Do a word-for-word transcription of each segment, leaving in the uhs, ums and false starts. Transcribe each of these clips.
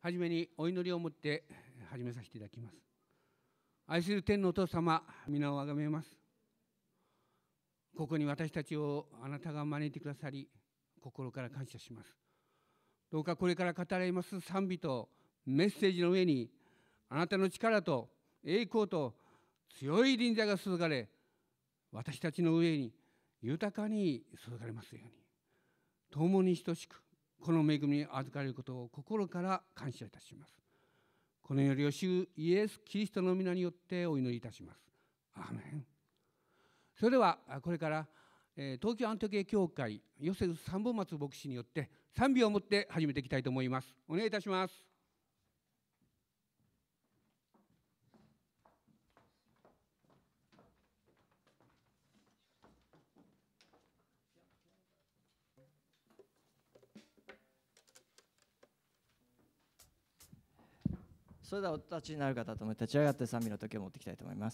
はじめにお祈りをもって始めさせていただきます。愛する天のお父様、皆をあがめます。ここに私たちをあなたが招いてくださり、心から感謝します。どうかこれから語られます賛美とメッセージの上に、あなたの力と栄光と強い臨在が注がれ、私たちの上に豊かに注がれますように、共に等しくこの恵みに預かれることを心から感謝いたします。このよりを主イエス・キリストの皆によってお祈りいたします。アーメン。それではこれから、えー、東京アントケ教会ヨセフ三本松牧師によって賛美をもって始めていきたいと思います。お願いいたします。 それではお立ちになる方とも立ち上がって賛美の時を持っていきたいと思います。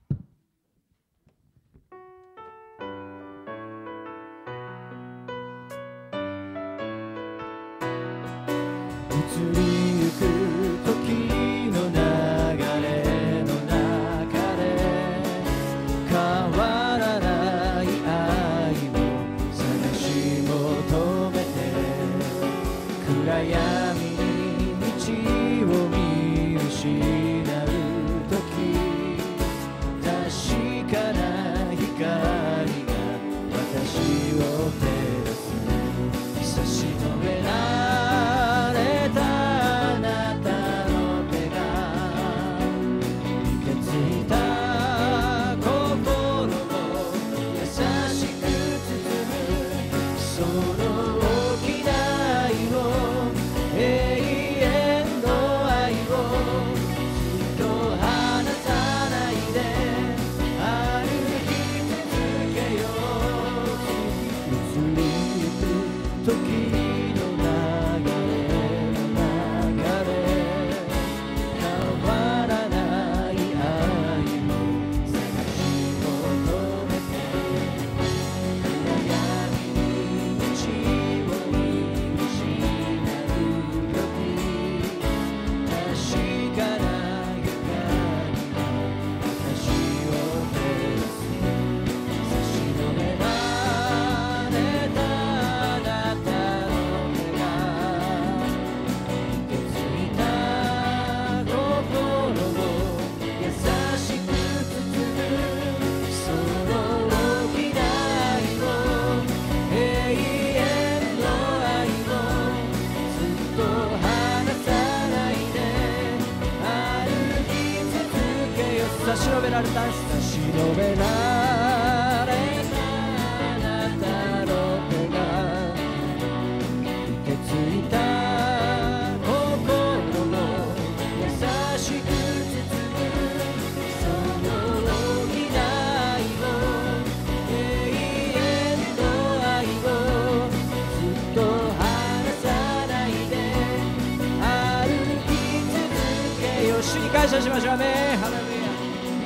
移りゆく時の流れの中で変わらない愛を探し求めて、暗闇に道を見失う時、確かな光が私を照らす。差し伸べられたあなたの手が受け継いだ心を優しく包む、その大きな愛を永遠の愛をずっと離さないで歩き続けよう。移りゆく時の流れの中で変わらない愛を探し求めて、暗闇に道を見失う時、確かな光が私を照らす。差し伸べられたあなたの手が受け継いだ心を優しく包む、その大きな愛を永遠の愛をずっと離さないで歩き続けよう。差し伸べられた差し伸べられたあなたの手が受け継いだ心を優しく包む、その大きな愛を永遠の愛をずっと離さないで歩き続けよう。主に感謝しましょう。アメン。ハレルヤ。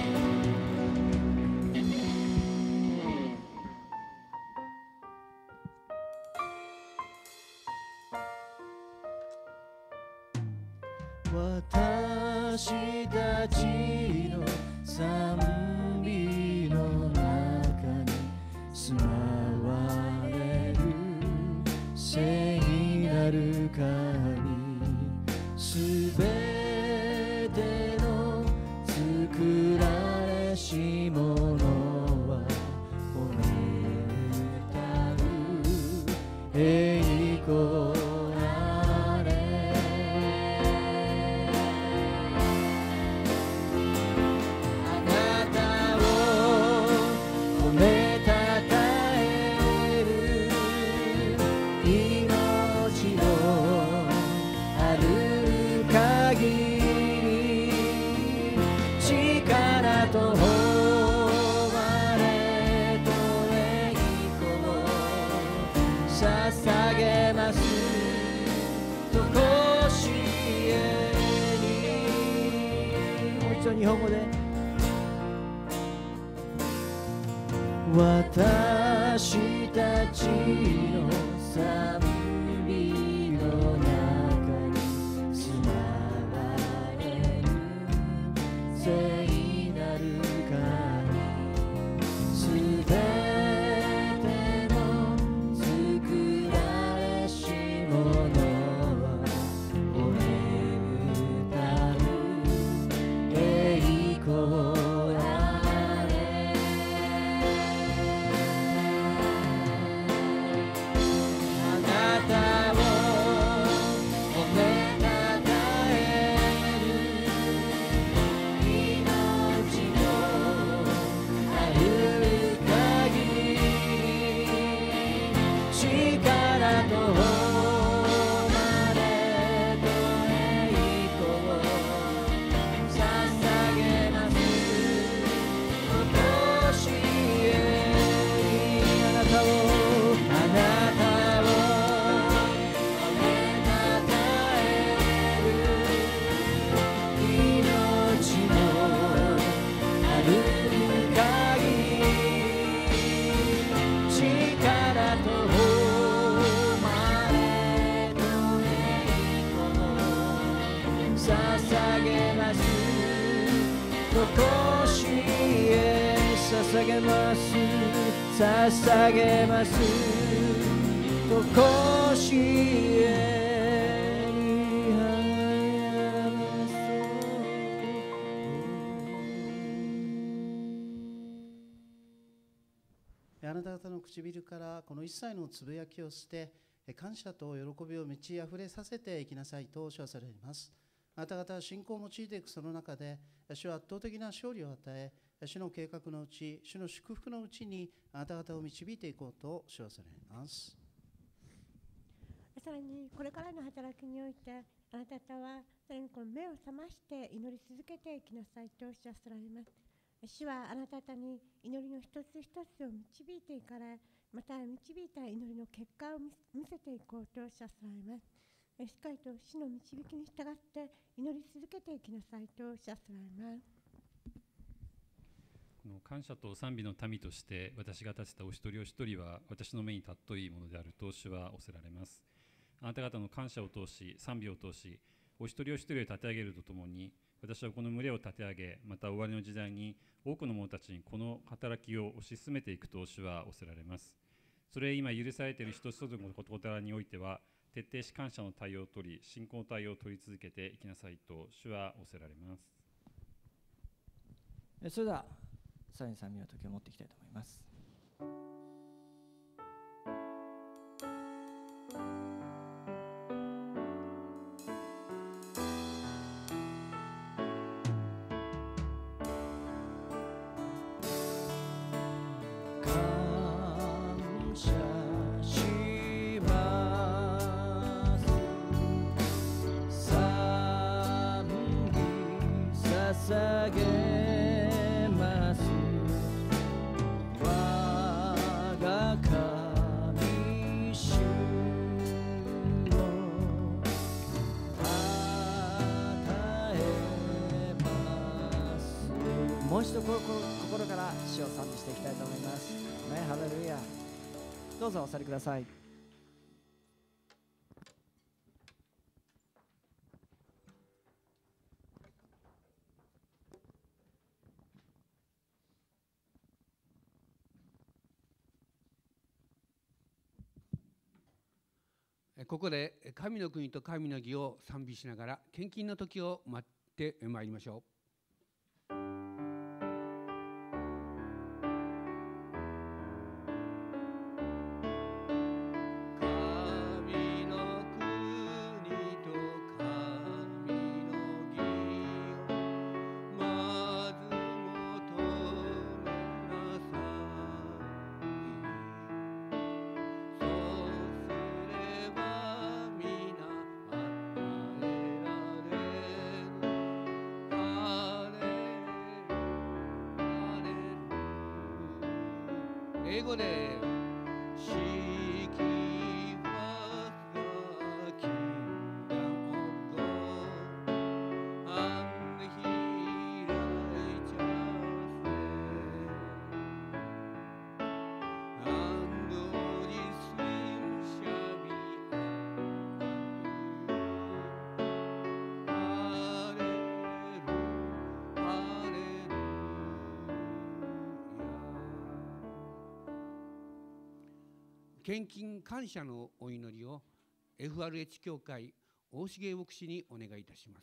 私たちの賛美の中に住まわれる聖なる神、すべての作られしものは褒め歌う栄光あれ。あなたを褒めたたえる命のある限り、力と誉れと栄光を捧げます。とこしえに。もう一度日本語で。私たちの賛美の中に住捧げます。とこしへ捧げます。捧げます。とこしへにあます。 あなた方の唇からこの一切のつぶやきを捨て、感謝と喜びを満ち溢れさせていきなさいと主はされます。あなた方は信仰を用いていくその中で、主は圧倒的な勝利を与え、主の計画のうち、主の祝福のうちにあなた方を導いていこうと主はされます。 さらにこれからの働きにおいて、あなた方はさらにこの目を覚まして祈り続けていきなさいと主はされます。主はあなた方に祈りの一つ一つを導いていかれ、また導いた祈りの結果を見せていこうと主はされます。しっかりと主の導きに従って祈り続けていきなさいと主はされます。 この感謝と賛美の民として私が立てたお一人お一人は私の目に尊いものであると主は仰せられます。あなた方の感謝を通し賛美を通しお一人お一人を立て上げるとともに、私はこの群れを立て上げ、また終わりの時代に多くの者たちにこの働きを推し進めていくと主は仰せられます。それ今許されている一つ一つの事柄においては徹底し感謝の対応を取り、信仰の対応を取り続けていきなさいと主は仰せられます。 それではさらに賛美の時を持っていきたいと思います。もう一度心から主を賛美していきたいと思います。ね、ハレルヤ。どうぞお座りください。 ここで神の国と神の義を賛美しながら献金の時を待ってまいりましょう。英語で献金感謝のお祈りを エフアールエイチ 協会大重牧師にお願いいたします。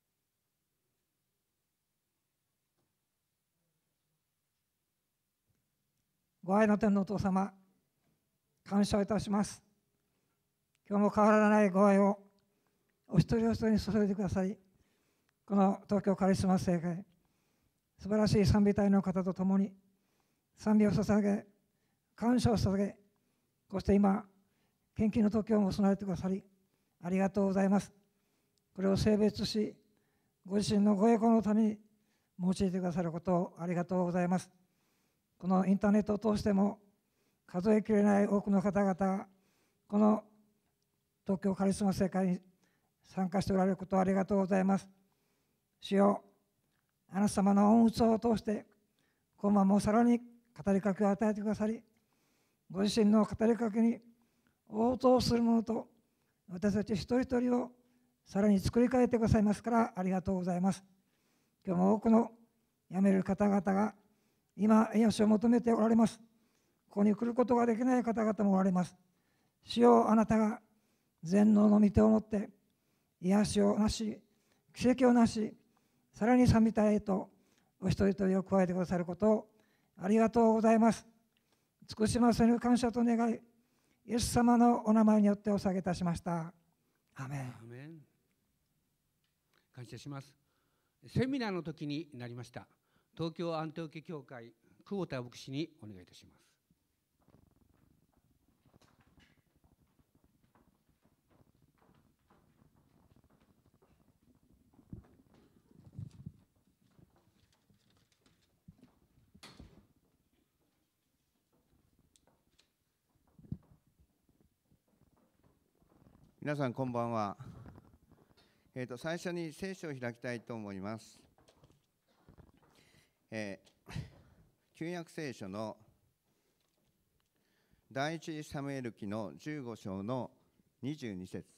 ご愛の天のお父様、感謝いたします。今日も変わらないご愛をお一人お一人に注いでくださり、この東京カリスマ聖会、素晴らしい賛美隊の方と共に賛美を捧げ、感謝を捧げ、こうして今、献金の時をも備えてくださり、ありがとうございます。これを性別し、ご自身のご栄光のために用いてくださることをありがとうございます。このインターネットを通しても、数えきれない多くの方々が、この東京カリスマ聖会に参加しておられることをありがとうございます。主よ、あなた様の恩賜を通して、今晩もさらに語りかけを与えてくださり、ご自身の語りかけに応答するものと私たち一人一人をさらに作り変えてくださいますからありがとうございます。今日も多くの辞める方々が今癒しを求めておられます。ここに来ることができない方々もおられます。主よ、あなたが全能の御手を持って癒しをなし、奇跡をなし、さらに賛美隊へとお一人一人を加えてくださることをありがとうございます。尽くしませぬ感謝と願い、イエス様のお名前によってお下げいたしました。アメン。 アメン。感謝します。セミナーの時になりました。東京アンテオケ教会久保田牧師にお願いいたします。 皆さんこんばんは。えーと、最初に聖書を開きたいと思います。えー、旧約聖書の第一サムエル記のじゅうご章のにじゅうに節。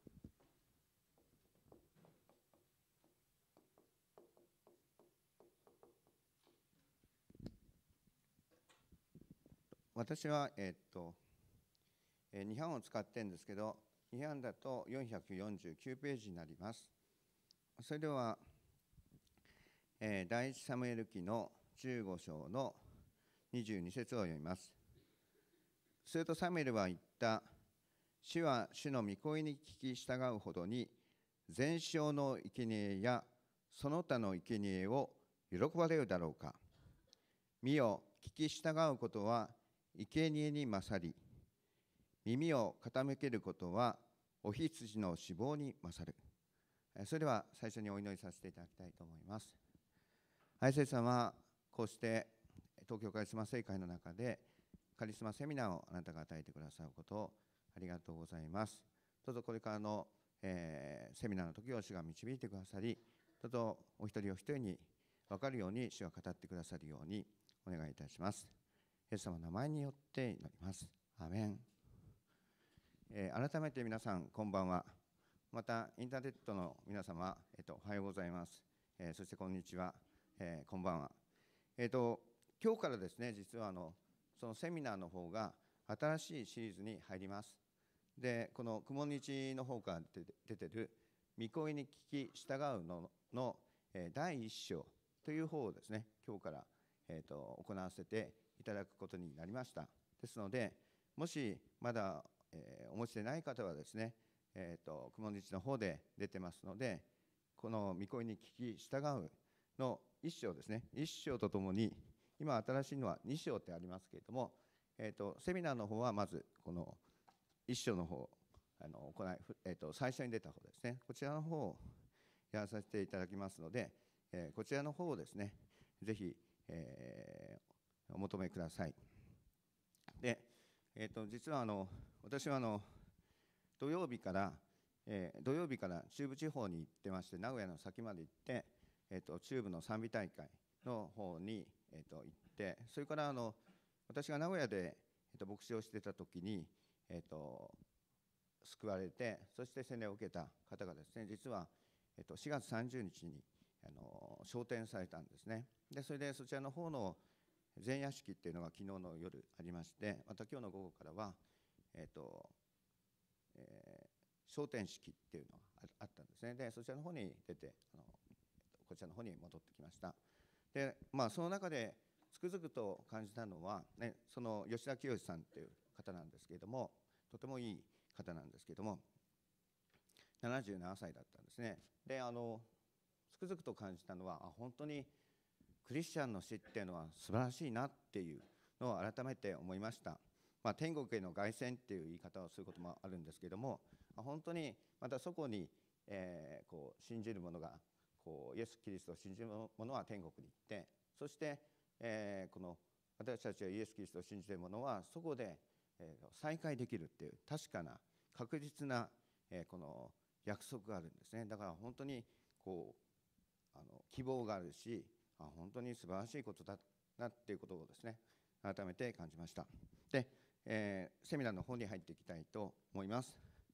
私は、えーとえー、に版を使ってるんですけど、に版だとよんひゃくよんじゅうきゅうページになります。それでは、えー、第一サムエル記のじゅうご章のにじゅうに節を読みます。するとサムエルは言った。主は主の御声に聞き従うほどに、全焼の生贄やその他の生贄を喜ばれるだろうか。見よ、聞き従うことは生贄に勝り、耳を傾けることはお羊の脂肪に勝る。それでは最初にお祈りさせていただきたいと思います。愛聖様、こうして東京カリスマ聖会の中でカリスマセミナーをあなたが与えてくださることをありがとうございます。どうぞこれからの、えー、セミナーの時を主が導いてくださり、どうぞお一人お一人に分かるように主が語ってくださるようにお願いいたします。イエス様の名前によって祈ります。アーメン。えー、改めて皆さんこんばんは。またインターネットの皆様、えー、とおはようございます。えー、そしてこんにちは、えー、こんばんは。えー、と今日からですね、実はあのそのセミナーの方が新しいシリーズに入ります。で、この雲日の方から出てる御声に聞き従うのの、えー、だいいっ章という方をですね、今日から、えー、と行わせていただくことになりました。ですので、もしまだえー、お持ちでない方はですね、えーと、雲日の方で出てますので、この御声に聞き従うの一章ですね、一章とともに、今新しいのは二章ってありますけれども、えーと、セミナーの方はまずこの一章の方あの行い、えーと、最初に出た方ですね、こちらの方をやらさせていただきますので、えー、こちらの方をですね、ぜひ、えー、お求めください。で、えーと、実はあの私はあの土曜日から、えー、土曜日から中部地方に行ってまして、名古屋の先まで行って、えー、と中部の賛美大会の方に、えー、と行って、それからあの私が名古屋で、えー、と牧師をしていた時に、えー、と救われて、そして洗礼を受けた方がですね、実は、えー、としがつさんじゅうにちにあの昇天されたんですね。で、それでそちらの方の前夜式っていうのが昨日の夜ありまして、また今日の午後からはえーとえー、昇天式っていうのがあったんですね。で、そちらの方に出てあのこちらの方に戻ってきました。で、まあ、その中でつくづくと感じたのは、ね、その吉田清さんっていう方なんですけれども、とてもいい方なんですけれども、ななじゅうななさいだったんですね。で、あのつくづくと感じたのは、あ、本当にクリスチャンの死っていうのは素晴らしいなっていうのを改めて思いました。まあ、天国への凱旋っていう言い方をすることもあるんですけれども、本当にまたそこに、えー、こう信じる者がこうイエス・キリストを信じる者は天国に行って、そして、えー、この私たちがイエス・キリストを信じている者はそこで、えー、再会できるっていう確かな確実な、えー、この約束があるんですね。だから本当にこうあの希望があるし、あ、本当に素晴らしいことだなっていうことをですね、改めて感じました。で、えー、セミナーの方に入っていきたいと思います。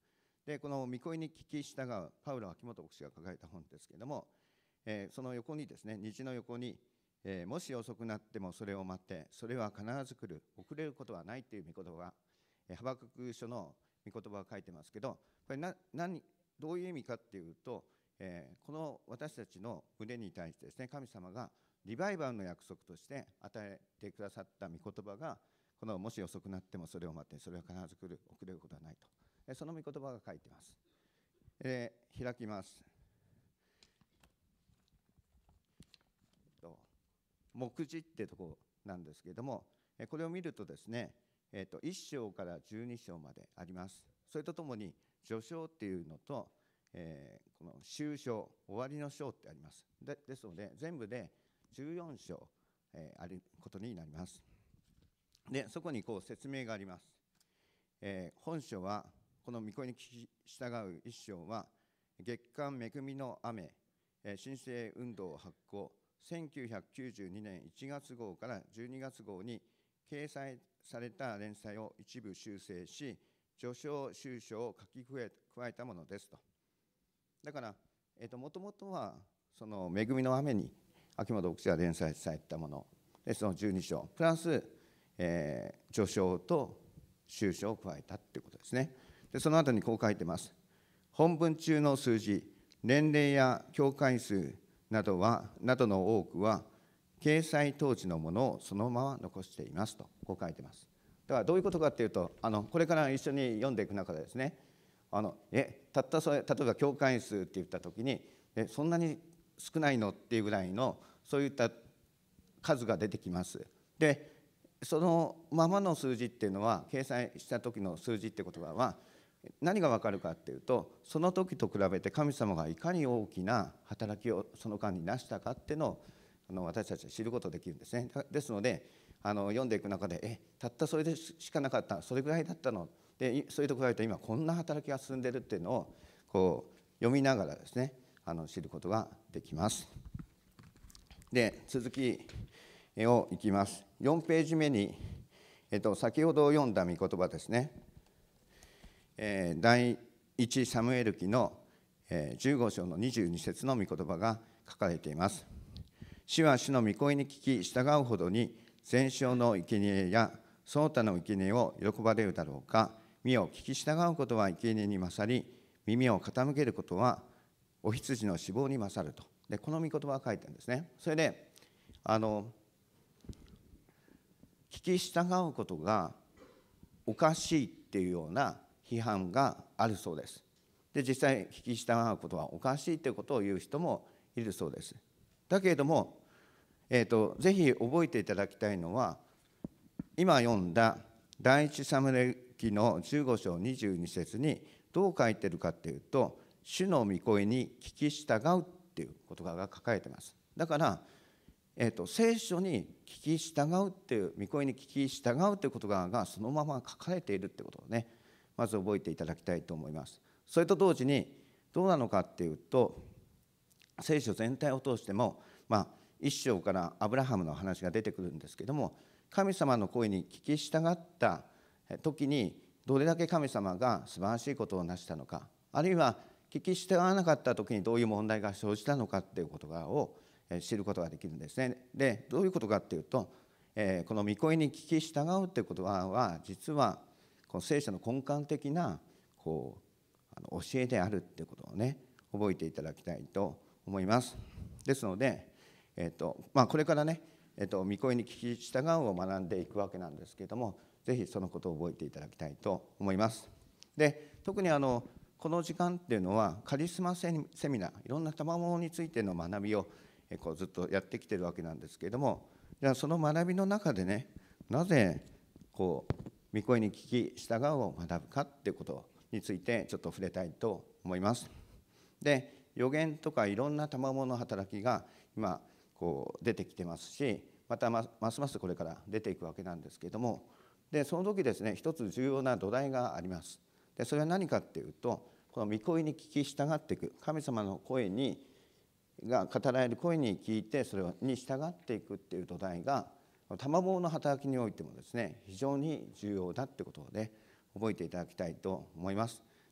でこの御声に聞き従うパウロ秋元牧師が書かれた本ですけれども、えー、その横にですね、虹の横に、えー、もし遅くなってもそれを待って、それは必ず来る、遅れることはないという御言葉が、えー、ハバクク書の御言葉が書いてますけど、これな何どういう意味かっていうと、えー、この私たちの胸に対してですね、神様がリバイバルの約束として与えてくださった御言葉が、このもし遅くなってもそれを待って、それは必ず来る、遅れることはないと、えー、その御言葉が書いています。えー、開きます。目次ってとこなんですけれども、これを見るとですね、えー、といっ章からじゅうに章まであります。それとともに序章っていうのと、えー、この終章、終わりの章ってあります。でですので全部でじゅうよん章、えー、あることになります。でそこにこう説明があります。えー、本書はこの御声に聞き従う一章は、月刊恵みの雨、えー、新生運動発行せんきゅうひゃくきゅうじゅうにねんいちがつ号からじゅうにがつ号に掲載された連載を一部修正し、序章終章を書き加えたものですと。だから、えーと、もともとはその恵みの雨に秋元牧師が連載されたもので、そのじゅうに章プラス、えー、序章と終章を加えたということですね。でその後にこう書いてます。本文中の数字、年齢や教会数などはなどの多くは掲載当時のものをそのまま残していますと、こう書いてます。だからどういうことかっていうと、あのこれから一緒に読んでいく中でですね、あのえたったそれ例えば教会数って言った時に、えそんなに少ないのっていうぐらいのそういった数が出てきます。でそのままの数字っていうのは、掲載した時の数字って言葉は何が分かるかっていうと、その時と比べて神様がいかに大きな働きをその間になしたかっていうのをあの私たちは知ることができるんですね。ですのであの読んでいく中で、えたったそれでしかなかった、それぐらいだったので、それと比べて今こんな働きが進んでるっていうのをこう読みながらですね、あの知ることができます。で続きをいきます。よんページ目に、えっと、先ほど読んだ御言葉ですね、えー、第一サムエル記のじゅうご章のにじゅうに節の御言葉が書かれています。主は主の御声に聞き従うほどに、全焼の生贄やその他の生贄を喜ばれるだろうか。身を聞き従うことは生贄に勝り、耳を傾けることはお羊の脂肪に勝ると。でこの御言葉が書いてあるんですね。それであの聞き従うことがおかしいっていうような批判があるそうです。で実際聞き従うことはおかしいということを言う人もいるそうです。だけれども、えーと、ぜひ覚えていただきたいのは、今読んだ第一サムエル記のじゅうご章にじゅうに節にどう書いてるかっていうと、主の御声に聞き従うっていう言葉が書かれています。だから、えーと、聖書に聞き従うっていう、御声に聞き従うという言葉がそのまま書かれているってことをね、まず覚えていただきたいと思います。それと同時にどうなのかっていうと、聖書全体を通しても、まあ、一章からアブラハムの話が出てくるんですけども、神様の声に聞き従った時にどれだけ神様が素晴らしいことをなしたのか、あるいは聞き従わなかった時にどういう問題が生じたのかっていうことを知ることができるんですね。でどういうことかっていうと、えー、この御声に聞き従うっていうことは実はこの聖書の根幹的なこうあの教えであるっていうことをね、覚えていただきたいと思います。ですので、えーとまあ、これからね、えーと、御声に聞き従うを学んでいくわけなんですけれども、ぜひそのことを覚えていただきたいと思います。で特にあのこの時間っていうのはカリスマセミナー、いろんな賜物についての学びをこうずっとやってきてるわけなんですけれども、じゃあその学びの中でね、なぜこう御声に聞き従うを学ぶかっていうことについてちょっと触れたいと思います。で予言とかいろんな賜物の働きが今こう出てきてますし、またますますこれから出ていくわけなんですけれども、でその時ですね、一つ重要な土台があります。でそれは何かっていうと、この御声に聞き従っていく、神様の声にが語られる声に聞いてそれに従っていくっていう土台が賜物の働きにおいてもですね、非常に重要だってことをね、覚えていただきたいと思います。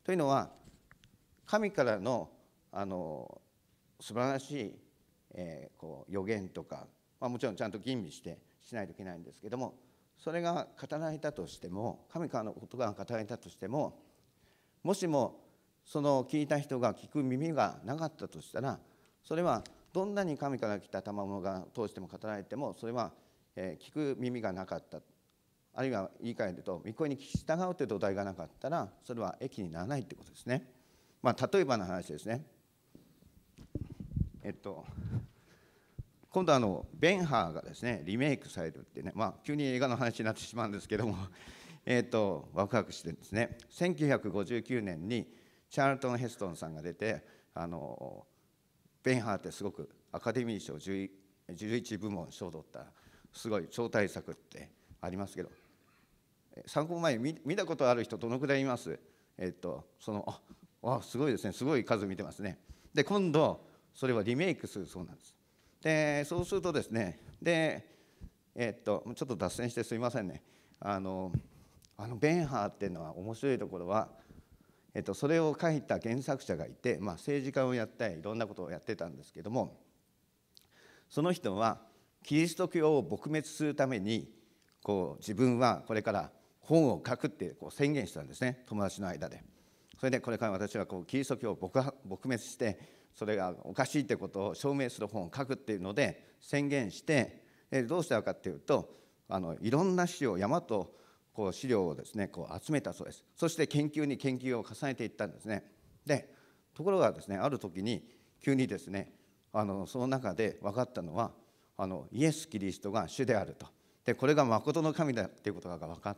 というのは神からのあの素晴らしい、えー、こう予言とか、まあ、もちろんちゃんと吟味してしないといけないんですけども、それが語られたとしても、神からのことが語られたとしても、もしもその聞いた人が聞く耳がなかったとしたら、それはどんなに神から来た賜物が通しても語られても、それは、えー、聞く耳がなかった、あるいは言い換えると御声に聞き従うという土台がなかったら、それは益にならないということですね。まあ、例えばの話ですね。えっと今度あのベンハーがですねリメイクされるってね、まあ、急に映画の話になってしまうんですけどもえっとワクワクしてるんですね。せんきゅうひゃくごじゅうきゅうねんにチャールトン・ヘストンさんが出て、あのベンハーってすごくアカデミー賞じゅういちぶもん賞を取ったすごい超大作ってありますけど、参考前に 見, 見たことある人どのくらいいます？えっとそのああすごいですね、すごい数見てますね。で今度それはリメイクするそうなんです。でそうするとですね、でえっとちょっと脱線してすみませんね。あのあのベンハーっていうのは面白いところは、えっと、それを書いた原作者がいて、まあ、政治家をやったりいろんなことをやってたんですけども、その人はキリスト教を撲滅するためにこう自分はこれから本を書くってこう宣言したんですね、友達の間で。それでこれから私はこうキリスト教を撲滅してそれがおかしいということを証明する本を書くっていうので宣言して、どうしたかっていうと、あのいろんな資料山とこう資料をですねこう集めたそうです。そして研究に研究を重ねていったんですね。でところがですね、ある時に急にですねあのその中で分かったのは、あのイエス・キリストが主であると。でこれが誠の神だっていうことが分かって、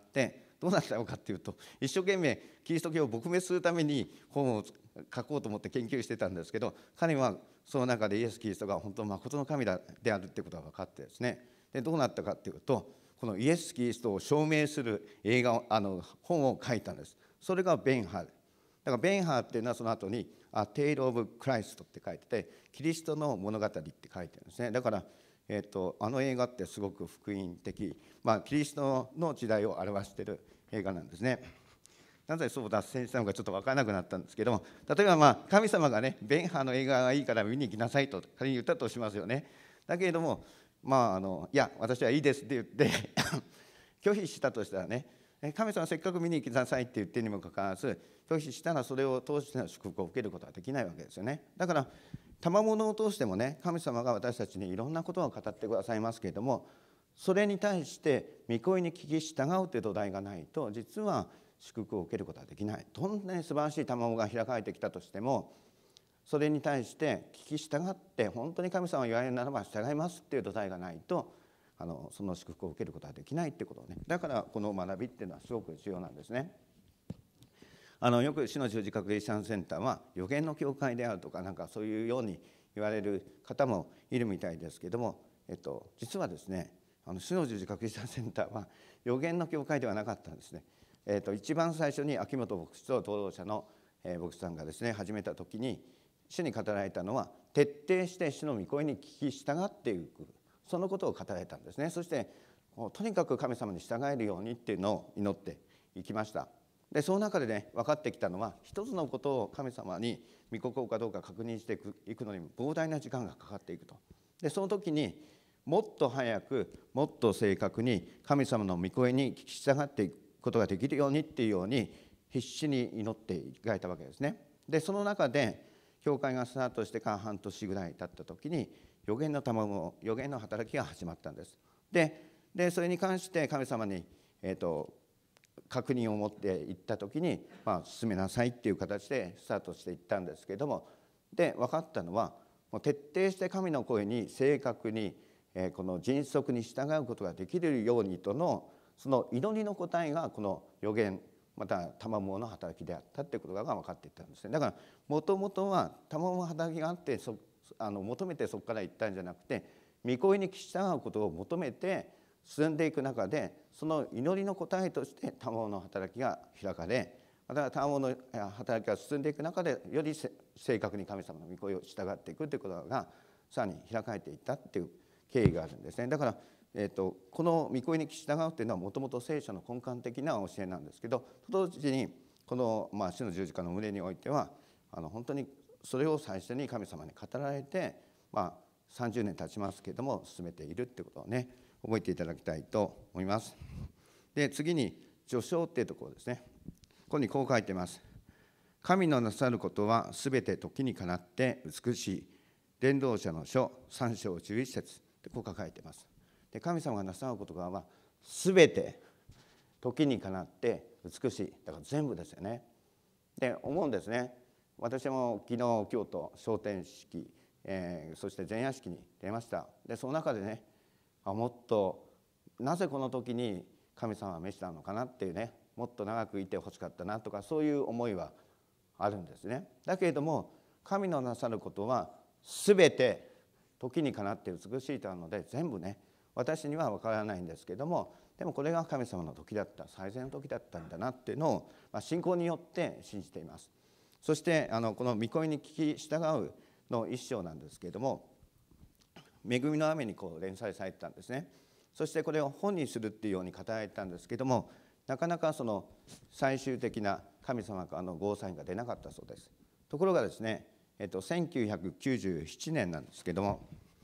どうなったのかっていうと、一生懸命キリスト教を撲滅するために本を書こうと思って研究してたんですけど、彼はその中でイエス・キリストが本当の誠の神だであるっていうことが分かってですね、でどうなったかっていうと、このイエス・キリストを証明する映画をあの本を書いたんです。それがベンハー。だからベンハーっていうのはその後に「A Tale of Christ」って書いてて、キリストの物語って書いてるんですね。だからえー、とあの映画ってすごく福音的、まあ、キリストの時代を表している映画なんですね。なぜそう脱線したのかちょっと分からなくなったんですけども、例えばまあ神様がね、ベンハーの映画がいいから見に行きなさいと仮に言ったとしますよね。だけれども、まあ、あのいや私はいいですって言って拒否したとしたらね、神様せっかく見に行きなさいって言ってるにもかかわらず拒否したら、それを通しての祝福を受けることはできないわけですよね。だから賜物を通してもね、神様が私たちにいろんなことを語ってくださいますけれども、それに対して御声に聞き従うという土台がないと、実は祝福を受けることはできない。どんなに素晴らしい賜物が開かれてきたとしても、それに対して聞き従って本当に神様が言われるならば従いますっていう土台がないと、あのその祝福を受けることはできないっていうことをね、だからこの学びっていうのはすごく重要なんですね。あのよく主の十字架クリスチャンセンターは予言の教会であるとか、なんかそういうように言われる方もいるみたいですけども、えっと、実はですね、あの主の十字架クリスチャンセンターは予言の教会ではなかったんですね。えっと、一番最初に秋元牧師と同労者の、えー、牧師さんがですね始めた時に、主に語られたのは徹底して主の御声に聞き従っていく、そのことを語られたんですね。そしてとにかく神様に従えるようにっていうのを祈っていきました。でその中でね分かってきたのは、一つのことを神様に御心かどうか確認していくのに膨大な時間がかかっていくと。でその時にもっと早くもっと正確に神様の御声に聞き従っていくことができるようにっていうように必死に祈っていかれたわけですね。でその中で教会がスタートしてから半年ぐらい経った時に予言の卵予言の働きが始まったんです。ででそれに関して神様に、えーと確認を持っていった時に、まあ、進めなさいっていう形でスタートしていったんですけれども、で分かったのは、もう徹底して神の声に正確に、えー、この迅速に従うことができるようにとのその祈りの答えがこの予言また賜物の働きであったっていうことが分かっていったんですね。だからもともとは賜物の働きがあってそあの求めてそこから行ったんじゃなくて、御声に聞き従うことを求めて進んでいく中で、その祈りの答えとして賜物の働きが開かれ、また賜物の働きが進んでいく中でより正確に神様の御声を従っていくということがさらに開かれていったっていう経緯があるんですね。だから、えーと、この御声に聞き従うというのはもともと聖書の根幹的な教えなんですけど、と同時にこの、まあ、主の十字架の群れにおいてはあの本当にそれを最初に神様に語られて、まあ、さんじゅうねん経ちますけれども進めているってことをね覚えていただきたいと思います。で次に序章っていうところですね。ここにこう書いてます。神のなさることはすべて時にかなって美しい。伝道者の書さん章じゅういち節ってこう書かれています。で神様がなさることはすべて時にかなって美しい。だから全部ですよね。で思うんですね。私も昨日京都昇天式、えー、そして前夜式に出ました。でその中でねあもっとなぜこの時に神様は召したのかなっていうね、もっと長くいてほしかったなとかそういう思いはあるんですね。だけれども神のなさることはすべて時にかなって美しいとあるので、全部ね私には分からないんですけども、でもこれが神様の時だった、最善の時だったんだなっていうのを、まあ、信仰によって信じています。そしてあのこの御声に聞き従うの一章なんですけれども、恵みの雨にこう連載されてたんですね。そしてこれを本にするっていうように語られてたんですけども、なかなかその最終的な神様からのゴーサインが出なかったそうです。ところがですね、えっと、せんきゅうひゃくきゅうじゅうななねんなんですけども、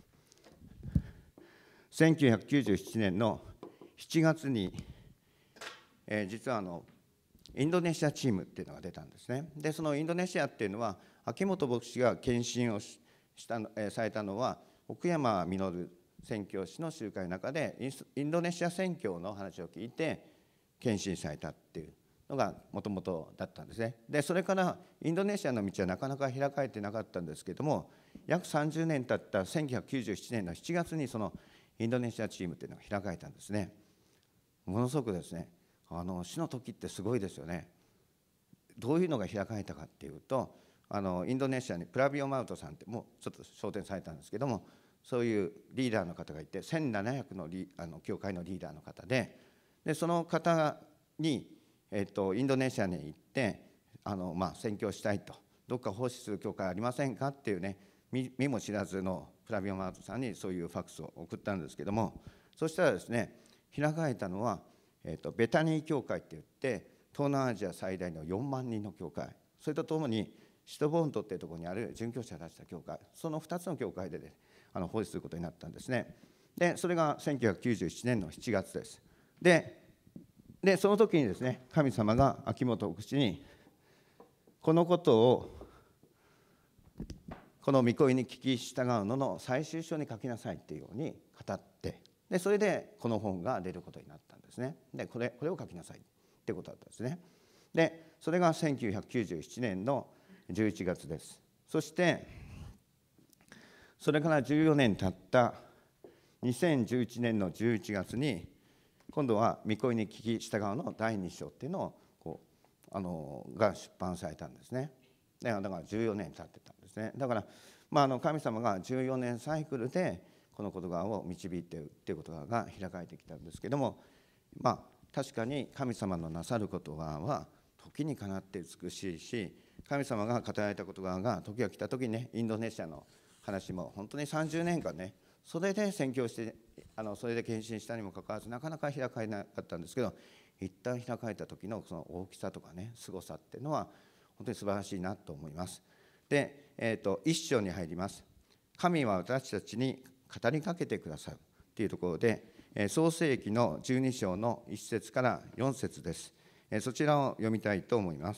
せんきゅうひゃくきゅうじゅうななねんのしちがつに、えー、実はあのインドネシアチームっていうのが出たんですね。でそのインドネシアっていうのは秋元牧師が献身をしした、えー、されたのは奥山実宣教師の集会の中でインドネシア宣教の話を聞いて献身されたっていうのがもともとだったんですね。でそれからインドネシアの道はなかなか開かれてなかったんですけれども、約さんじゅうねん経ったせんきゅうひゃくきゅうじゅうななねんのしちがつにそのインドネシアチームっていうのが開かれたんですね。ものすごくですね、あの死の時ってすごいですよね。どういうのが開かれたかっていうと、あのインドネシアにプラビオ・マウトさんってもうちょっと昇天されたんですけども、そういうリーダーの方がいてせんななひゃくのリあの教会のリーダーの方で、でその方に、えっと、インドネシアに行ってあの、まあ、宣教したいと、どっか奉仕する教会ありませんかっていうね、見も知らずのプラビオ・マウトさんにそういうファックスを送ったんですけども、そしたらですね、開かれたのは、えっと、ベタニー教会っていって東南アジア最大のよんまんにんの教会、それとともにシトボントっていうところにある殉教者たちの教会、そのふたつの教会で、ね、あの奉仕することになったんですね。でそれがせんきゅうひゃくきゅうじゅうななねんのしちがつです。ででその時にですね、神様が秋元牧師にこのことをこの御声に聞き従うのの最終章に書きなさいっていうように語って、でそれでこの本が出ることになったんですね。でこれこれを書きなさいってことだったんですね。でそれがせんきゅうひゃくきゅうじゅうななねんのじゅういちがつです。そしてそれからじゅうよねん経ったにせんじゅういちねんのじゅういちがつに今度は御声に聞き従うのだいに章っていうのをこうあのが出版されたんですね。だからじゅうよねん経ってたんですね。だから、まあ、あの神様がじゅうよねんサイクルでこの言葉を導いているっていうことが開かれてきたんですけども、まあ確かに神様のなさる言葉は時にかなって美しいし、神様が語られた言葉が時が来た時にね、インドネシアの話も本当にさんじゅうねんかんね、それで宣教してあのそれで献身したにもかかわらずなかなか開かれなかったんですけど、一旦開かれた時のその大きさとかね、凄さっていうのは本当に素晴らしいなと思います。で、えー、と一章に入ります。神は私たちに語りかけてくださるというところで、創世記のじゅうに章のいち節からよん節です。そちらを読みたいと思います。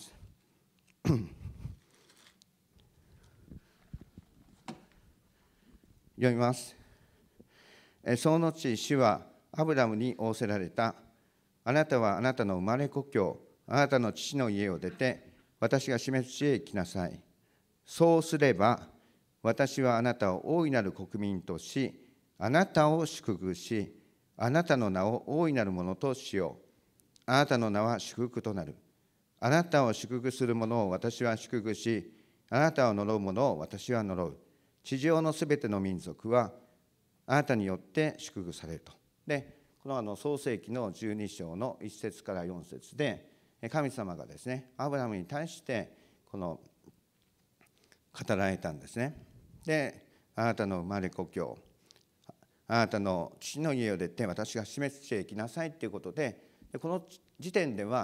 読みます。その後、主はアブラムに仰せられた。あなたはあなたの生まれ故郷、あなたの父の家を出て、私が示す地へ来なさい。そうすれば、私はあなたを大いなる国民とし、あなたを祝福し、あなたの名を大いなるものとしよう。あなたの名は祝福となる。あなたを祝福する者を私は祝福し、あなたを呪う者を私は呪う。地上のすべての民族はあなたによって祝福されると。で、このあの創世記のじゅうに章のいち節からよん節で、神様がですね、アブラムに対してこの語られたんですね。で、あなたの生まれ故郷、あなたの父の家を出て私が示す地へ行きなさいということで、この時点では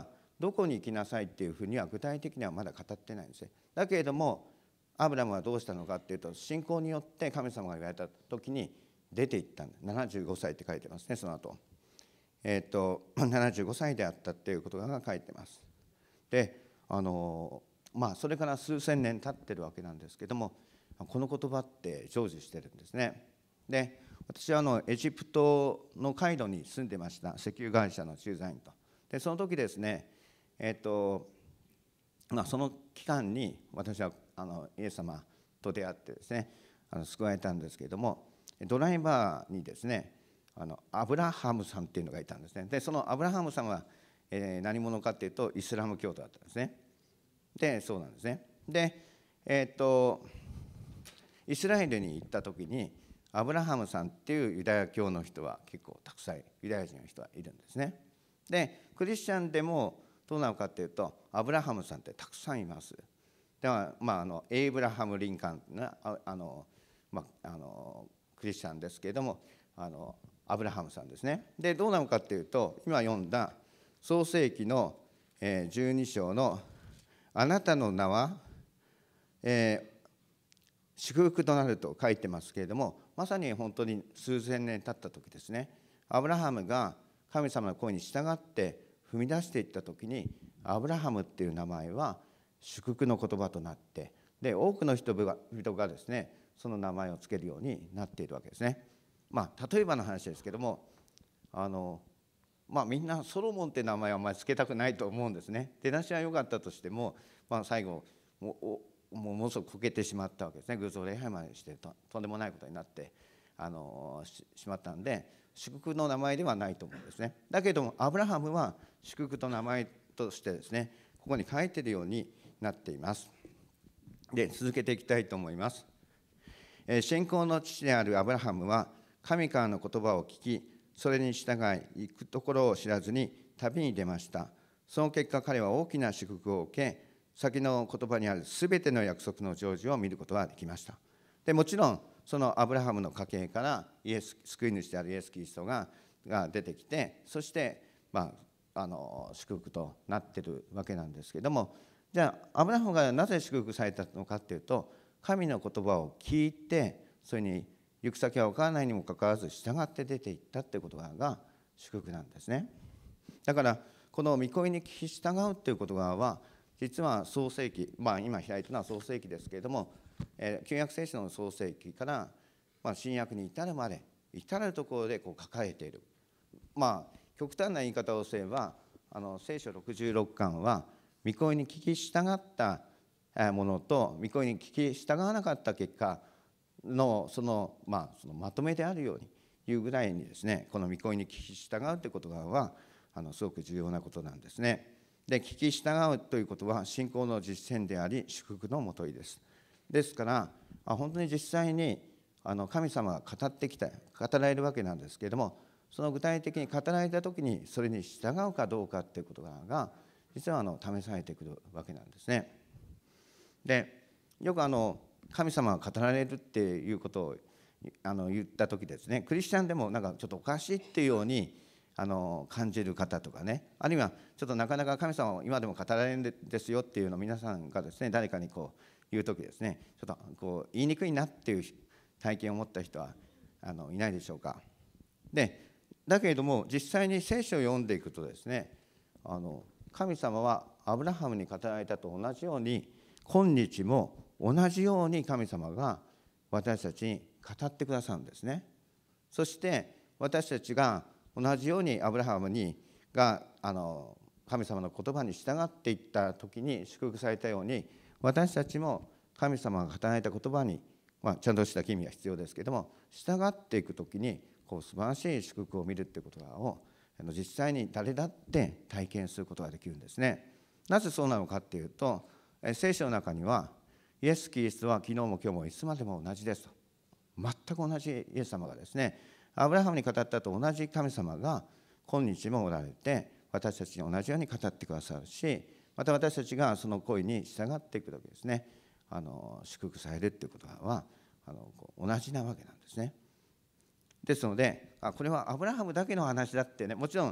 どこに行きなさいっていうふうには具体的にはまだ語ってないんですね。だけれどもアブラムはどうしたのかっていうと、信仰によって神様が言われた時に出て行ったんだ。ななじゅうごさいって書いてますね。その後えっ、ー、とななじゅうごさいであったっていうことが書いてます。であのまあそれから数千年経ってるわけなんですけども、この言葉って成就してるんですね。で私はあのエジプトのカイロに住んでました。石油会社の駐在員と。でその時ですね、えっ、ー、とまあ、その期間に私はあのイエス様と出会ってですね、あの救われたんですけれども、ドライバーにですね、あのアブラハムさんっていうのがいたんですね。でそのアブラハムさんは、えー、何者かっていうとイスラム教徒だったんですね。でそうなんですね。でえっ、ー、とイスラエルに行った時にアブラハムさんっていうユダヤ教の人は結構たくさんユダヤ人の人はいるんですね。でクリスチャンでもどうなのかというとアブラハムさんってたくさんいます。では、まあ、あのエイブラハム・リンカーンがああの、まあ、あのクリスチャンですけれども、あのアブラハムさんですね。でどうなのかというと、今読んだ創世記のじゅうに章のあなたの名は、えー、祝福となると書いてますけれども、まさに本当に数千年経った時ですね、アブラハムが神様の声に従って踏み出していった時に、アブラハムっていう名前は祝福の言葉となって、で多くの人々がですねその名前をつけるようになっているわけですね。まあ例えばの話ですけども、あのまあみんなソロモンって名前はあんまりつけたくないと思うんですね。出だしは良かったとしても、まあ、最後もうもうものすごくこけてしまったわけですね。偶像礼拝までしてととんでもないことになってあの し, しまったんで、祝福の名前ではないと思うんですね。だけどもアブラハムは祝福の名前としてですね、ここに書いているようになっています。で続けていきたいと思います。えー、信仰の父であるアブラハムは神からの言葉を聞き、それに従い行くところを知らずに旅に出ました。その結果彼は大きな祝福を受け、先の言葉にあるすべての約束の成就を見ることができました。でもちろんそのアブラハムの家系からイエス救い主であるイエス・キリストがが出てきて、そして、まあ、あの祝福となっているわけなんですけれども、じゃあアブラハムがなぜ祝福されたのかというと、神の言葉を聞いて、それに行く先は分からないにもかかわらず従って出ていったということが祝福なんですね。だからこの御声に聞き従うということは実は創世記、まあ今開いたのは創世記ですけれども、えー、旧約聖書の創世記から、まあ、新約に至るまで至るところでこう書かれている。まあ極端な言い方をすれば、あの聖書ろくじゅうろっかんは御声に聞き従ったものと御声に聞き従わなかった結果のその、まあ、そのまとめであるようにいうぐらいにですね、この御声に聞き従うということはあのすごく重要なことなんですね。で聞き従うということは信仰の実践であり祝福のもといです。ですから本当に実際にあの神様が語ってきた語られるわけなんですけれども、その具体的に語られた時にそれに従うかどうかということが実はあの試されてくるわけなんですね。でよくあの神様が語られるっていうことをあの言った時ですね、クリスチャンでもなんかちょっとおかしいっていうようにあの感じる方とかね、あるいはちょっとなかなか神様を今でも語られるんですよっていうのを皆さんがですね誰かにこう言う時ですね、ちょっとこう言いにくいなっていう体験を持った人はあのいないでしょうか。でだけれども実際に聖書を読んでいくとですね、あの神様はアブラハムに語られたと同じように今日も同じように神様が私たちに語ってくださるんですね。そして私たちが同じようにアブラハムにがあの神様の言葉に従っていった時に祝福されたように、私たちも神様が語られた言葉に、まあ、ちゃんとした意味が必要ですけれども従っていく時にこう素晴らしい祝福を見るということを実際に誰だって体験することができるんですね。なぜそうなのかっていうと、聖書の中にはイエス・キリストは昨日も今日もいつまでも同じですと、全く同じイエス様がですね、アブラハムに語ったと同じ神様が今日もおられて私たちに同じように語ってくださるし、また私たちがその声に従っていく時ですね、あの祝福されるということはあの同じなわけなんですね。ですのであこれはアブラハムだけの話だってね、もちろん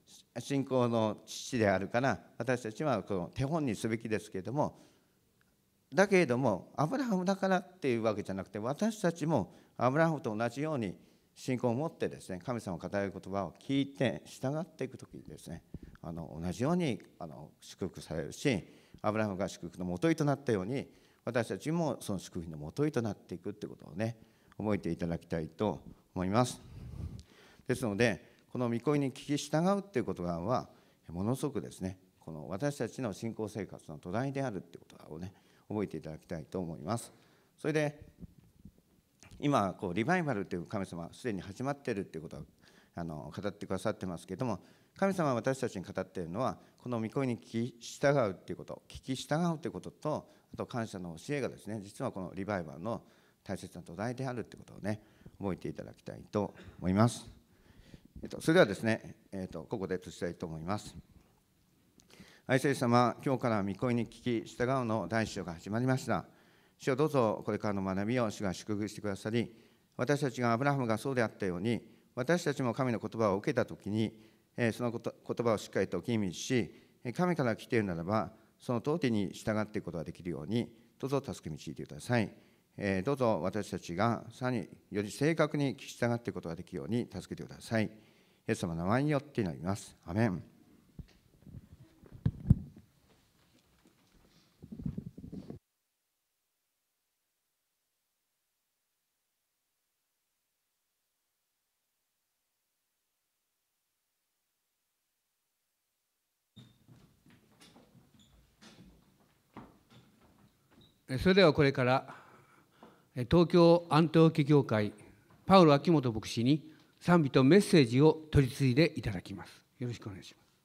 信仰の父であるから私たちはこの手本にすべきですけれども、だけれどもアブラハムだからっていうわけじゃなくて、私たちもアブラハムと同じように信仰を持ってですね、神様が語る言葉を聞いて従っていくときにですね、あの同じようにあの祝福されるし、アブラハムが祝福のもといとなったように私たちもその祝福のもといとなっていくということをね、覚えていただきたいと思います。ですのでこの御声に聞き従うということはものすごくですね、この私たちの信仰生活の土台であるということをね、覚えていただきたいと思います。それで今こうリバイバルという神様はすでに始まっているということをあの語ってくださってますけれども、神様は私たちに語っているのはこの御声に聞き従うということ、聞き従うということと、あと感謝の教えがですね、実はこのリバイバルの大切な土台であるということをね、覚えていただきたいと思います。えっと、それではですね、えっと、ここで閉じたいと思います。愛する様、今日から御声に聞き従うの第一章が始まりました。主よ、どうぞこれからの学びを主が祝福してくださり、私たちがアブラハムがそうであったように、私たちも神の言葉を受けたときに、その言葉をしっかりと吟味し、神から来ているならば、その通りに従っていくことができるように、どうぞ助け導いてください。どうぞ私たちがさらにより正確に聞き従っていくことができるように助けてください。イエス様の名前によって祈ります。アメン。 それではこれから東京アントヨキ教会パウロ秋元牧師に賛美とメッセージを取り次いでいただきます。よろしくお願いします。